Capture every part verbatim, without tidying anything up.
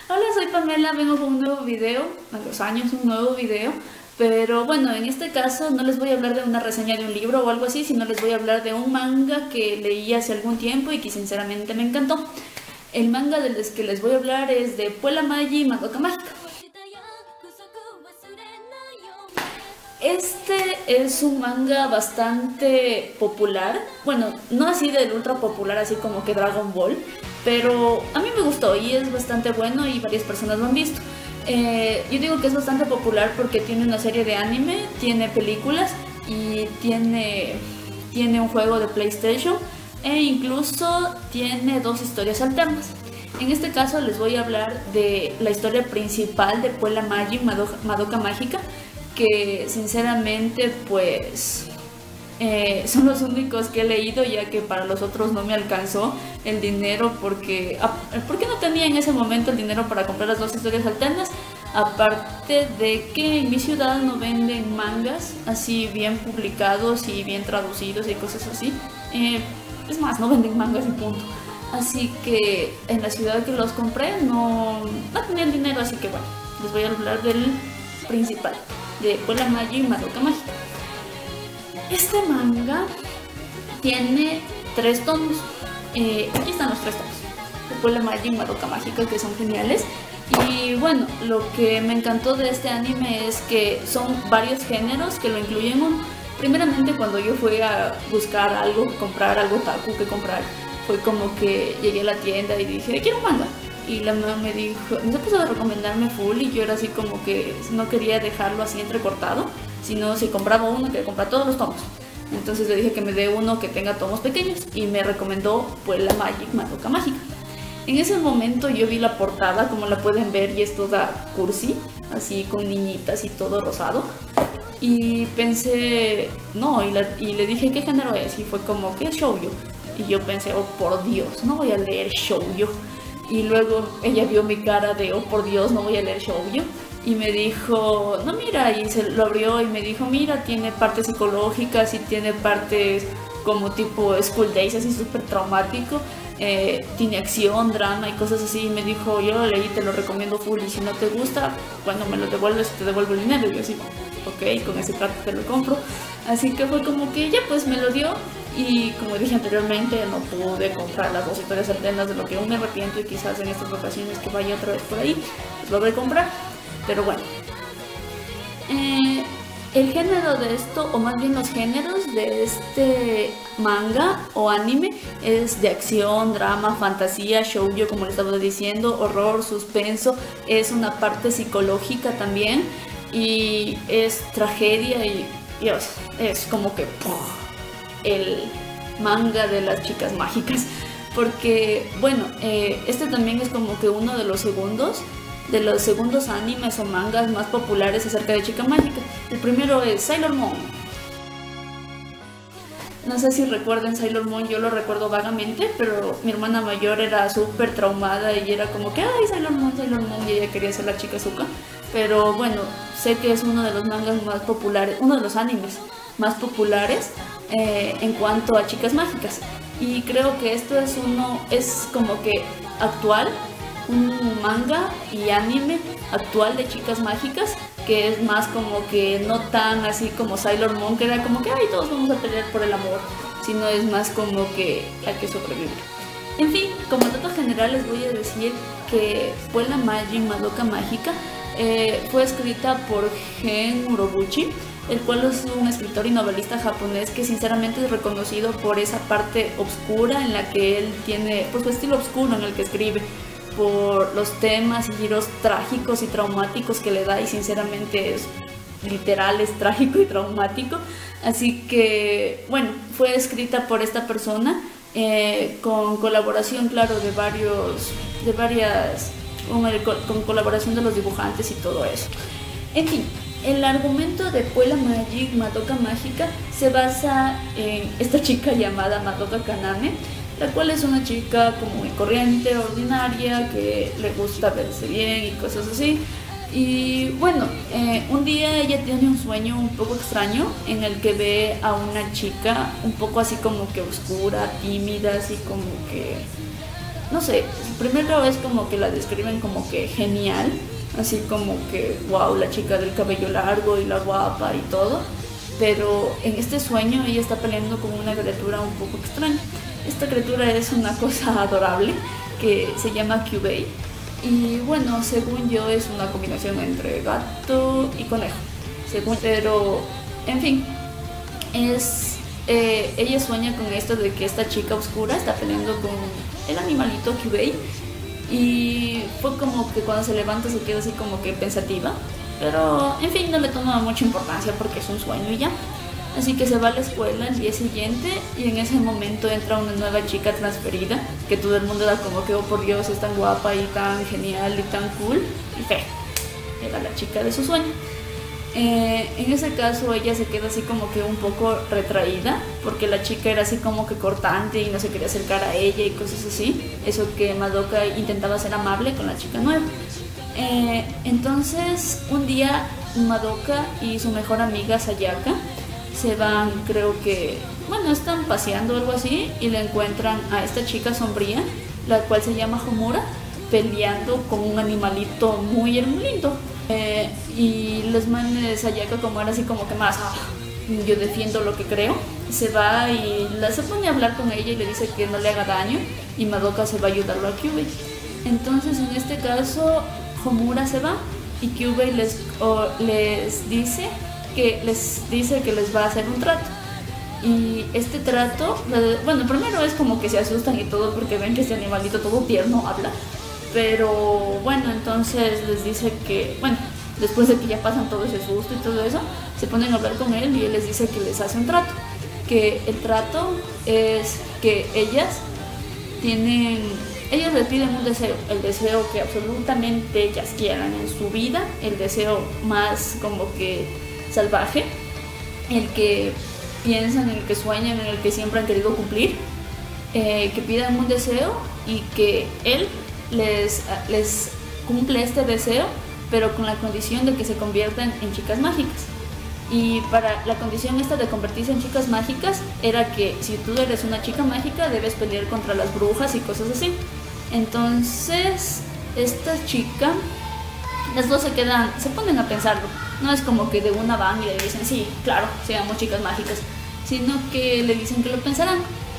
Hola, soy Pamela, vengo con un nuevo video, a los años un nuevo video, pero bueno, en este caso no les voy a hablar de una reseña de un libro o algo así, sino les voy a hablar de un manga que leí hace algún tiempo y que sinceramente me encantó. El manga del que les voy a hablar es de Puella Magi Madoka Mágica. Este es un manga bastante popular, bueno, no así del ultra popular, así como que Dragon Ball, pero a mí me gustó y es bastante bueno y varias personas lo han visto. Eh, yo digo que es bastante popular porque tiene una serie de anime, tiene películas y tiene, tiene un juego de PlayStation e incluso tiene dos historias alternas. En este caso les voy a hablar de la historia principal de Puella Magi Madoka, Madoka Mágica, que sinceramente pues eh, son los únicos que he leído, ya que para los otros no me alcanzó el dinero porque, porque no tenía en ese momento el dinero para comprar las dos historias alternas, aparte de que en mi ciudad no venden mangas así bien publicados y bien traducidos y cosas así. Eh, es más, no venden mangas y punto. Así que en la ciudad que los compré no, no tenían dinero, así que bueno, les voy a hablar del principal, de Puella Magi Madoka Mágica. Este manga tiene tres tomos. Eh, aquí están los tres tomos de Puella Magi Madoka Mágica, que son geniales. Y bueno, lo que me encantó de este anime es que son varios géneros que lo incluyen uno. Primeramente, cuando yo fui a buscar algo, comprar algo otaku que comprar, fue como que llegué a la tienda y dije, quiero un manga. Y la mamá me dijo, me puso a recomendarme full y yo era así como que no quería dejarlo así entrecortado, sino si compraba uno, que comprar todos los tomos. Entonces le dije que me dé uno que tenga tomos pequeños y me recomendó Puella Magi Madoka Mágica. En ese momento yo vi la portada, como la pueden ver, y es toda cursi, así con niñitas y todo rosado. Y pensé, no, y, la, y le dije, ¿qué género es? Y fue como, ¿qué es shoujo? Y yo pensé, oh por Dios, no voy a leer shoujo. Y luego ella vio mi cara de, oh por Dios, no voy a leer shoujo. Y me dijo, no mira, y se lo abrió y me dijo, mira, tiene partes psicológicas y tiene partes como tipo School Days, así súper traumático. Eh, tiene acción, drama y cosas así. Y me dijo, yo lo leí, te lo recomiendo full, y si no te gusta, cuando me lo devuelves te devuelvo el dinero. Y yo así, ok, con ese trato te lo compro. Así que fue como que ya pues me lo dio. Y como dije anteriormente, no pude comprar las dos historias alternas, de lo que aún me arrepiento, y quizás en estas ocasiones que vaya otra vez por ahí, pues lo voy a comprar. Pero bueno, eh, el género de esto, o más bien los géneros de este manga o anime, es de acción, drama, fantasía, shoujo, como les estaba diciendo, horror, suspenso, es una parte psicológica también, y es tragedia, y Dios, es como que ¡puf! El manga de las chicas mágicas, porque bueno, eh, este también es como que uno de los segundos de los segundos animes o mangas más populares acerca de chica mágica. El primero es Sailor Moon. No sé si recuerden Sailor Moon, yo lo recuerdo vagamente, pero mi hermana mayor era súper traumada y era como que, ay, Sailor Moon, Sailor Moon, y ella quería ser la chica Zuka. Pero bueno, sé que es uno de los mangas más populares, uno de los animes más populares eh, en cuanto a chicas mágicas. Y creo que esto es uno, es como que actual, un manga y anime actual de chicas mágicas, que es más como que no tan así como Sailor Moon, que era como que ay, todos vamos a pelear por el amor, sino es más como que hay que sobrevivir. En fin, como datos generales voy a decir que Puella Magi Madoka Mágica eh, fue escrita por Gen Urobuchi, el cual es un escritor y novelista japonés que sinceramente es reconocido por esa parte oscura en la que él tiene, pues su estilo oscuro en el que escribe, por los temas y giros trágicos y traumáticos que le da, y sinceramente es literal, es trágico y traumático. Así que bueno, fue escrita por esta persona eh, con colaboración, claro, de varios, de varias, con, el, con colaboración de los dibujantes y todo eso. En fin, el argumento de Puella Magi Madoka Mágica se basa en esta chica llamada Madoka Kaname, la cual es una chica como muy corriente, ordinaria, que le gusta verse bien y cosas así. Y bueno, eh, un día ella tiene un sueño un poco extraño en el que ve a una chica un poco así como que oscura, tímida, así como que no sé, primero es como que la describen como que genial, así como que wow, la chica del cabello largo y la guapa y todo, pero en este sueño ella está peleando con una criatura un poco extraña. Esta criatura es una cosa adorable que se llama Kyubey y bueno, según yo es una combinación entre gato y conejo, según, pero en fin, es eh, ella sueña con esto de que esta chica oscura está peleando con el animalito Kyubey y fue como que cuando se levanta se queda así como que pensativa, pero en fin, no le toma mucha importancia porque es un sueño y ya. Así que se va a la escuela el día siguiente y en ese momento entra una nueva chica transferida que todo el mundo da como que, oh por Dios, es tan guapa y tan genial y tan cool, y fe, era la chica de su sueño. Eh, en ese caso ella se queda así como que un poco retraída porque la chica era así como que cortante y no se quería acercar a ella y cosas así, eso que Madoka intentaba ser amable con la chica nueva. Eh, entonces un día Madoka y su mejor amiga Sayaka se van, creo que, bueno, están paseando o algo así y le encuentran a esta chica sombría, la cual se llama Homura, peleando con un animalito muy lindo. Eh, y les manda Sayaka, como era así como que más, ah, yo defiendo lo que creo, se va y la, se pone a hablar con ella y le dice que no le haga daño y Madoka se va a ayudarlo a Kyubey. Entonces en este caso Homura se va y Kyubey les, o, les dice que les dice que les va a hacer un trato. Y este trato, bueno, primero es como que se asustan y todo porque ven que este animalito todo tierno habla. Pero bueno, entonces les dice que, bueno, después de que ya pasan todo ese susto y todo eso, se ponen a hablar con él y él les dice que les hace un trato. Que el trato es que ellas tienen, ellos les piden un deseo, el deseo que absolutamente ellas quieran en su vida, el deseo más como que salvaje, el que piensan, el que sueñan, en el que siempre han querido cumplir, eh, que pidan un deseo y que él les, les cumple este deseo, pero con la condición de que se conviertan en chicas mágicas. Y para la condición esta de convertirse en chicas mágicas era que si tú eres una chica mágica debes pelear contra las brujas y cosas así. Entonces esta chica, las dos se quedan, se ponen a pensarlo. No es como que de una van y le dicen, sí, claro, seamos chicas mágicas, sino que le dicen que lo pensarán.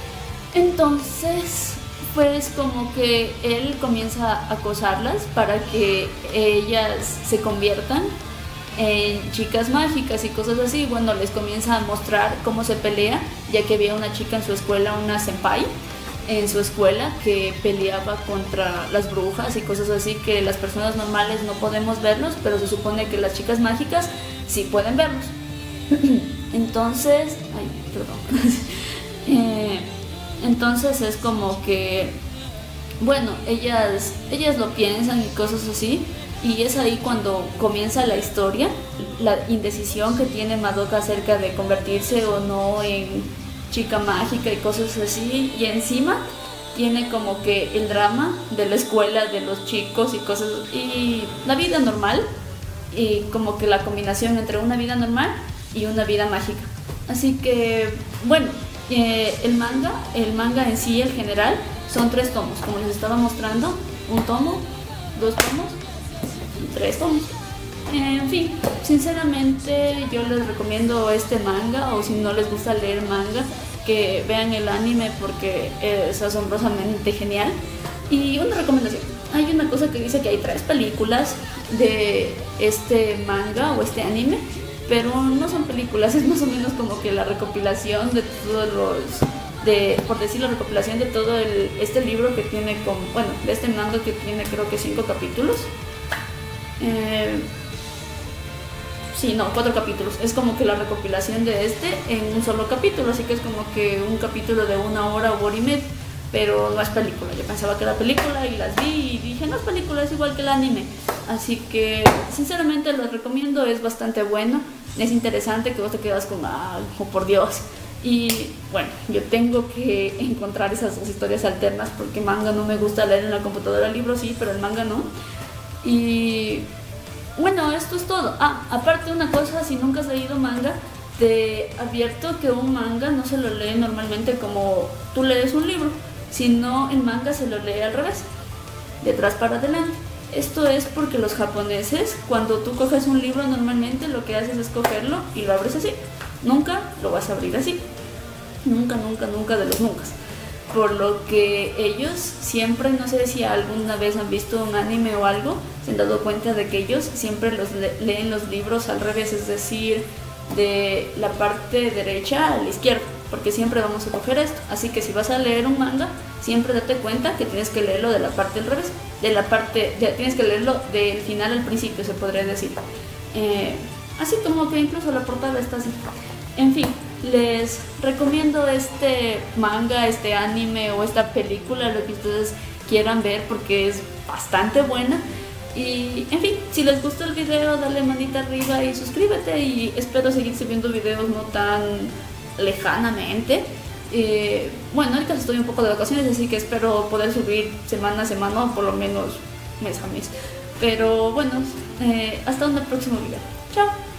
Entonces, pues como que él comienza a acosarlas para que ellas se conviertan en chicas mágicas y cosas así. Bueno, les comienza a mostrar cómo se pelea, ya que había una chica en su escuela, una senpai, en su escuela que peleaba contra las brujas y cosas así, que las personas normales no podemos verlos, pero se supone que las chicas mágicas sí pueden verlos. Entonces, ay, perdón. eh, entonces es como que, bueno, ellas, ellas lo piensan y cosas así, y es ahí cuando comienza la historia, la indecisión que tiene Madoka acerca de convertirse o no en chica mágica y cosas así, y encima tiene como que el drama de la escuela, de los chicos y cosas, y la vida normal, y como que la combinación entre una vida normal y una vida mágica. Así que bueno, eh, el manga, el manga en sí, el general, son tres tomos, como les estaba mostrando, un tomo, dos tomos y tres tomos. En fin, sinceramente yo les recomiendo este manga, o si no les gusta leer manga, que vean el anime porque es asombrosamente genial. Y una recomendación, hay una cosa que dice que hay tres películas de este manga o este anime, pero no son películas, es más o menos como que la recopilación de todos los, de, por decir la recopilación de todo el, este libro que tiene, con, bueno, de este manga que tiene creo que cinco capítulos. Eh, Sí, no, cuatro capítulos. Es como que la recopilación de este en un solo capítulo, así que es como que un capítulo de una hora o hora y media, pero no es película. Yo pensaba que era película y las vi y dije, no es película, es igual que el anime. Así que, sinceramente, lo recomiendo, es bastante bueno, es interesante que vos te quedas con, ah, oh, por Dios. Y bueno, yo tengo que encontrar esas dos historias alternas porque manga no me gusta leer en la computadora, libros sí, pero el manga no. Y bueno, esto es todo. Ah, aparte una cosa, si nunca has leído manga, te advierto que un manga no se lo lee normalmente como tú lees un libro, si no el manga se lo lee al revés, de atrás para adelante. Esto es porque los japoneses, cuando tú coges un libro, normalmente lo que haces es cogerlo y lo abres así. Nunca lo vas a abrir así. Nunca, nunca, nunca de los nunca. Por lo que ellos siempre, no sé si alguna vez han visto un anime o algo, se han dado cuenta de que ellos siempre los le leen los libros al revés, es decir, de la parte derecha a la izquierda, porque siempre vamos a coger esto. Así que si vas a leer un manga, siempre date cuenta que tienes que leerlo de la parte del revés, de la parte, de, tienes que leerlo del final al principio, se podría decir. Eh, así como que incluso la portada está así. En fin, les recomiendo este manga, este anime o esta película, lo que ustedes quieran ver, porque es bastante buena. Y en fin, si les gustó el video, dale manita arriba y suscríbete, y espero seguir subiendo videos no tan lejanamente. Eh, bueno, ahorita estoy un poco de vacaciones, así que espero poder subir semana a semana o por lo menos mes a mes. Pero bueno, eh, hasta un próximo video. Chao.